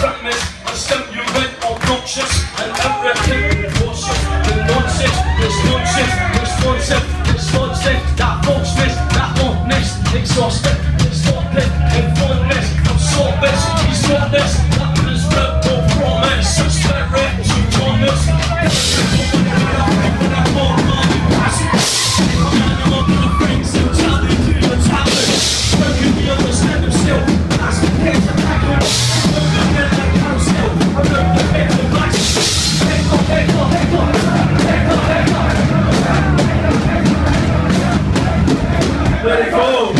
premise, I stamp you red obnoxious and everything bullshit. The nonsense, responsive, that falseness, that honest, exhausted, distorted, informness, I'm sortless, he's got this, that was verbal promise, spirit, you promise. Let it go!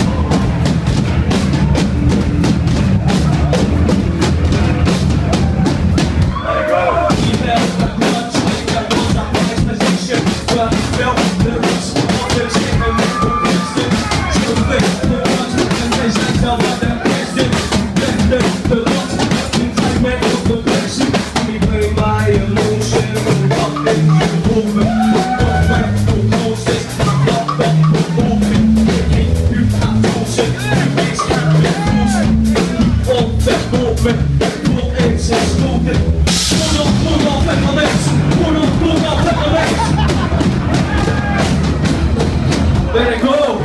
Let it go!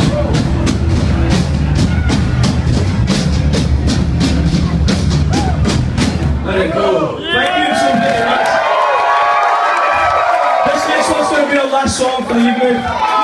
Let it go! Thank you so very much. This next one's going to be our last song for the evening.